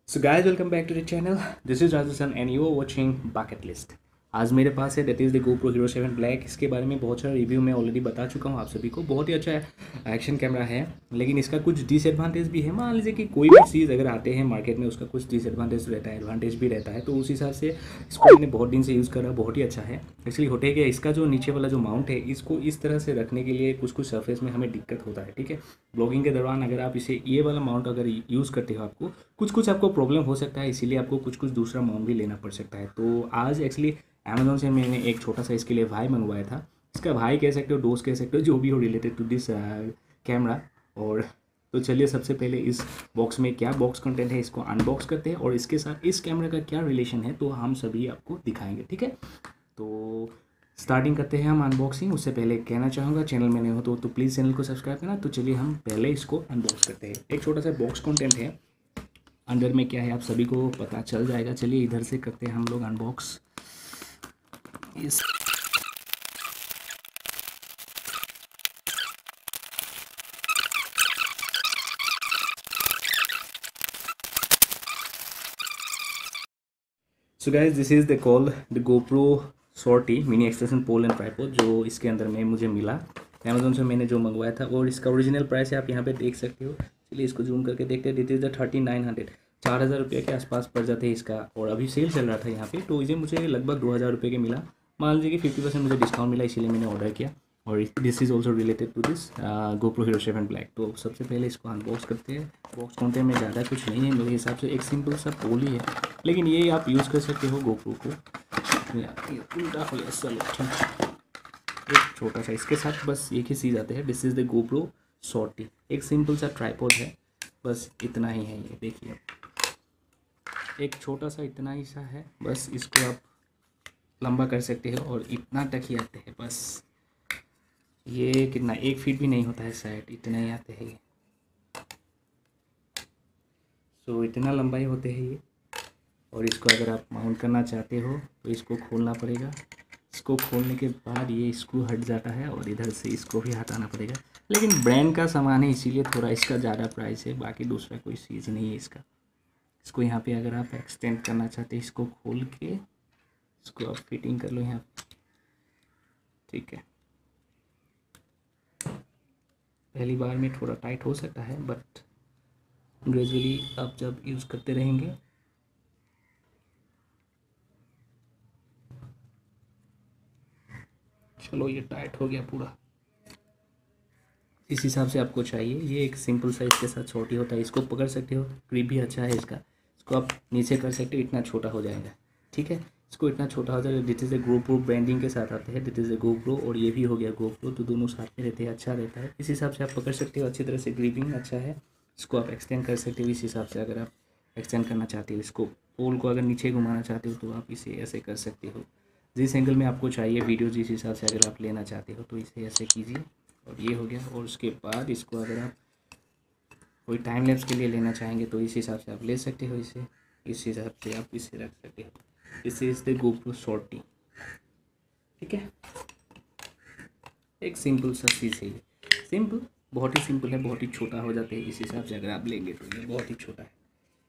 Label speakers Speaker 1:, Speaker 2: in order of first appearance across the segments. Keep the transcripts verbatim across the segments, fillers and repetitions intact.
Speaker 1: So guys welcome back to the channel. This is Rajasthan and you are watching bucket list. आज मेरे पास है that is the GoPro hero seven black. इसके बारे में बहुत सारा रिव्यू मैं ऑलरेडी बता चुका हूँ आप सभी को। बहुत ही अच्छा एक्शन कैमरा है, लेकिन इसका कुछ डिसएडवांटेज भी है। मान लीजिए कि कोई भी चीज़ अगर आते हैं मार्केट में उसका कुछ डिसएडवांटेज रहता है, एडवांटेज भी रहता है, तो उस हिसाब से इसको मैंने बहुत दिन से यूज़ करा, बहुत ही अच्छा है। एक्चुअली होते क्या, इसका जो नीचे वाला जो माउंट है इसको इस तरह से रखने के लिए कुछ कुछ सरफेस में हमें दिक्कत होता है। ठीक है, ब्लॉगिंग के दौरान अगर आप इसे ये वाला माउंट अगर यूज़ करते हो आपको कुछ कुछ आपको प्रॉब्लम हो सकता है, इसीलिए आपको कुछ कुछ दूसरा माउंट भी लेना पड़ सकता है। तो आज एक्चुअली अमेजोन से मैंने एक छोटा सा इसके लिए भाई मंगवाया था। इसका भाई कह सकते हो, दोस्त कह सकते हो, जो भी हो रिलेटेड टू दिस कैमरा। और तो चलिए सबसे पहले इस बॉक्स में क्या बॉक्स कंटेंट है इसको अनबॉक्स करते हैं, और इसके साथ इस कैमरा का क्या रिलेशन है तो हम सभी आपको दिखाएंगे। ठीक है, तो स्टार्टिंग करते हैं हम अनबॉक्सिंग। उससे पहले कहना चाहूँगा, चैनल में नहीं हो तो, तो प्लीज़ चैनल को सब्सक्राइब करना। तो चलिए हम पहले इसको अनबॉक्स करते हैं। एक छोटा सा बॉक्स कंटेंट है, अंदर में क्या है आप सभी को पता चल जाएगा। चलिए इधर से करते हैं हम लोग अनबॉक्स इस so guys this is the call the GoPro Shorty mini extension pole and tripod, जो इसके अंदर में मुझे मिला अमेजोन से, मैंने जो मंगवाया था। और इसका ओरिजिनल प्राइस है आप यहाँ पे देख सकते हो। चलिए इसको जूम करके देखते हैं। This is the thirty nine hundred चार हज़ार रुपये के आसपास पड़ जाते हैं इसका, और अभी सेल चल रहा था यहाँ पे, तो इसे मुझे लगभग दो हज़ार रुपये के मिला। मान लीजिए कि फिफ्टी परसेंट मुझे डिस्काउंट मिला, इसीलिए मैंने ऑर्डर किया। और this is also related to this GoPro hero seven black. तो सबसे पहले इसको अनबॉक्स करते हैं। बॉक्स कंटेंट में ज़्यादा कुछ नहीं है मेरे हिसाब से, एक सिंपल सा पोल ही है, लेकिन ये आप यूज़ कर सकते हो GoPro को। उल्टा हो गया, चलो एक छोटा सा इसके साथ बस एक ही चीज़ आते हैं। This is the GoPro Shorty, एक सिंपल सा ट्राइपॉड है, बस इतना ही है। ये देखिए एक छोटा सा इतना ही सा है, बस इसको आप लंबा कर सकते हो और इतना तक ही आते हैं। बस ये कितना, एक फीट भी नहीं होता है शायद, इतना ही आते हैं ये। सो इतना लंबाई होते हैं ये। और इसको अगर आप माउंट करना चाहते हो तो इसको खोलना पड़ेगा। इसको खोलने के बाद ये स्क्रू हट जाता है, और इधर से इसको भी हटाना पड़ेगा। लेकिन ब्रांड का सामान है इसीलिए थोड़ा इसका ज़्यादा प्राइस है, बाकी दूसरा कोई चीज़ नहीं है इसका। इसको यहाँ पे अगर आप एक्सटेंड करना चाहते हैं, इसको खोल के इसको आप फिटिंग कर लो यहाँ पे। ठीक है, पहली बार में थोड़ा टाइट हो सकता है, बट ग्रेजुअली आप जब यूज़ करते रहेंगे चलो ये टाइट हो गया पूरा। इस हिसाब से आपको चाहिए। ये एक सिंपल साइज के साथ छोटी होता है, इसको पकड़ सकते हो, ग्रिप भी अच्छा है इसका। इसको आप नीचे कर सकते हो, इतना छोटा हो जाएगा। ठीक है, इसको इतना छोटा हो जाएगा। This is a GoPro branding के साथ आते हैं, दिस इज़ ए GoPro, और ये भी हो गया GoPro, तो दोनों साथ में रहते हैं, अच्छा रहता है। इस हिसाब से आप पकड़ सकते हो, अच्छी तरह से ग्रिपिंग अच्छा है। इसको आप एक्सटेंड कर सकते हो इस हिसाब से। अगर आप एक्सटेंड करना चाहते हो, इसको पोल को अगर नीचे घुमाना चाहते हो तो आप इसे ऐसे कर सकते हो। जिस एंगल में आपको चाहिए वीडियो, जिस हिसाब से अगर आप लेना चाहते हो तो इसे ऐसे कीजिए। और ये हो गया। और उसके बाद इसको अगर आप कोई टाइम लैप्स के लिए लेना चाहेंगे तो इस हिसाब से आप ले सकते हो इसे, इस हिसाब से आप इसे रख सकते हो। This is the GoPro Shorty. ठीक है, एक सिंपल सा चीज़ है ये, सिंपल, बहुत ही सिंपल है, बहुत ही छोटा हो जाते हैं इस हिसाब से अगर आप लेंगे तो। ये बहुत ही छोटा है।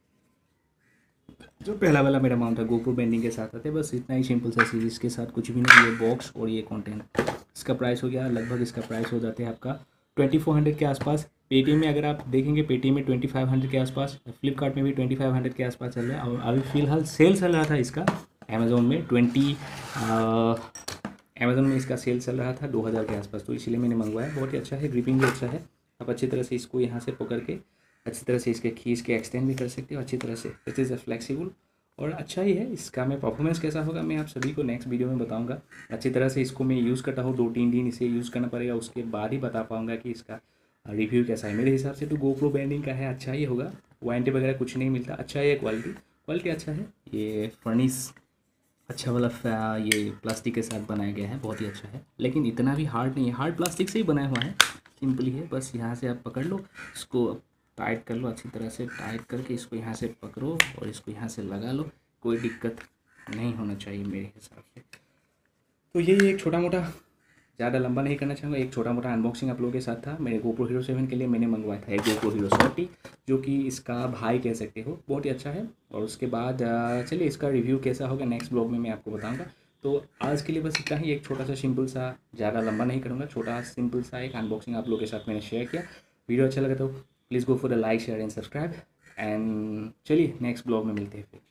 Speaker 1: जो पहला वाला मेरा माउंट था GoPro बैंडिंग के साथ आते, बस इतना ही सिंपल सा चीज़, इसके साथ कुछ भी नहीं। ये बॉक्स और ये कंटेंट, इसका प्राइस हो गया लगभग, इसका प्राइस हो जाते हैं आपका ट्वेंटी फोर हंड्रेड के आसपास। पेटीएम में अगर आप देखेंगे, पेटीएम में ट्वेंटी फाइव हंड्रेड के आसपास, फ्लिपकार्ट में भी ट्वेंटी फाइव हंड्रेड के आसपास चल रहा है। और अभी फ़िलहाल सेल चल रहा था इसका अमेज़ोन में, ट्वेंटी अमेज़ोन में इसका सेल चल रहा था दो हज़ार के आसपास, तो इसीलिए मैंने मंगवाया। बहुत ही अच्छा है, ग्रिपिंग भी अच्छा है। आप अच्छी तरह से इसको यहाँ से पकड़ के अच्छी तरह से इसके खींच के एक्सटेंड भी कर सकते हो अच्छी तरह से। इट इज़ अ फ्लेक्सिबल, और अच्छा ही है। इसका मैं परफॉर्मेंस कैसा होगा मैं आप सभी को नेक्स्ट वीडियो में बताऊंगा। अच्छी तरह से इसको मैं यूज़ करता हूँ, दो तीन दिन इसे यूज़ करना पड़ेगा, उसके बाद ही बता पाऊंगा कि इसका रिव्यू कैसा है। मेरे हिसाब से तो GoPro बैंडिंग का है, अच्छा ही होगा। वारंटी वगैरह कुछ नहीं मिलता, अच्छा है। क्वालिटी क्वालिटी अच्छा है। ये फर्निश अच्छा वाला ये प्लास्टिक के साथ बनाया गया है, बहुत ही अच्छा है। लेकिन इतना भी हार्ड नहीं है, हार्ड प्लास्टिक से ही बनाया हुआ है, सिंपली है। बस यहाँ से आप पकड़ लो, इसको टाइट कर लो, अच्छी तरह से टाइट करके इसको यहाँ से पकड़ो और इसको यहाँ से लगा लो। कोई दिक्कत नहीं होना चाहिए मेरे हिसाब से। तो यही एक छोटा मोटा ज़्यादा लंबा नहीं करना चाहूँगा, एक छोटा मोटा अनबॉक्सिंग आप लोगों के साथ था। मेरे गोप्रो हीरो सेवन के लिए मैंने मंगवाया था एक गोप्रो हीरो फोर्टी, जो कि इसका भाई कह सकते हो, बहुत ही अच्छा है। और उसके बाद चलिए इसका रिव्यू कैसा होगा नेक्स्ट ब्लॉग में मैं आपको बताऊँगा। तो आज के लिए बस इतना ही, एक छोटा सा सिंपल सा, ज़्यादा लंबा नहीं करूँगा, छोटा सिंपल सा एक अनबॉक्सिंग आप लोगों के साथ मैंने शेयर किया। वीडियो अच्छा लगा तो please go for the like share and subscribe, and चलिए नेक्स्ट ब्लॉग में मिलते हैं फिर।